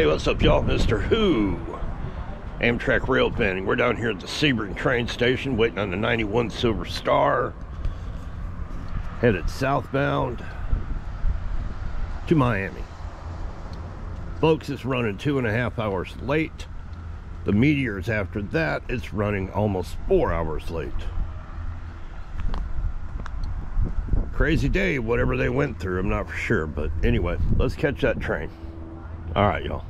what's up, y'all? Mr. Who? Amtrak rail bending. We're down here at the Sebring train station waiting on the 91 Silver Star. Headed southbound to Miami. Folks, it's running 2.5 hours late. The Meteors after that, it's running almost 4 hours late. Crazy day, whatever they went through, I'm not for sure. But anyway, let's catch that train. All right, y'all.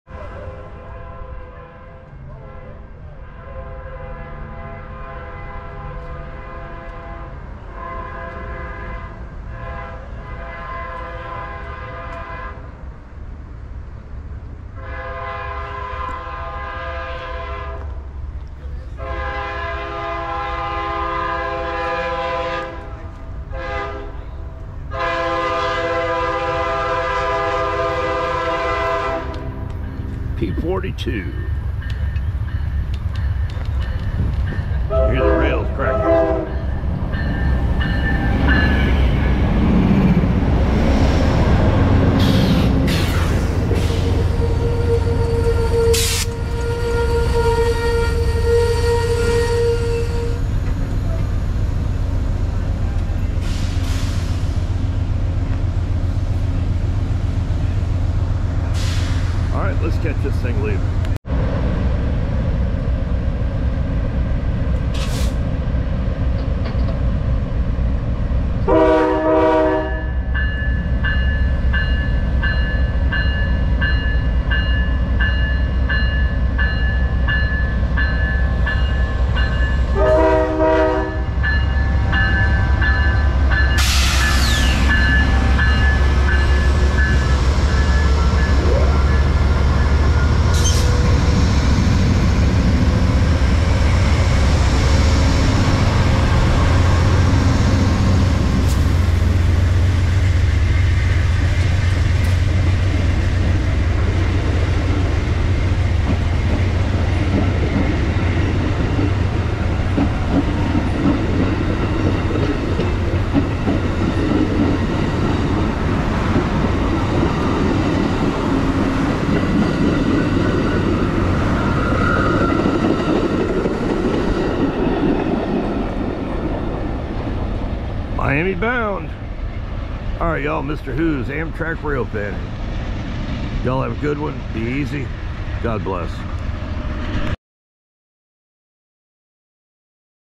P42. Hear the rails cracking. Let's catch this thing leaving. Miami bound. All right, y'all, Mr. Who's Amtrak rail bending. Y'all have a good one. Be easy. God bless.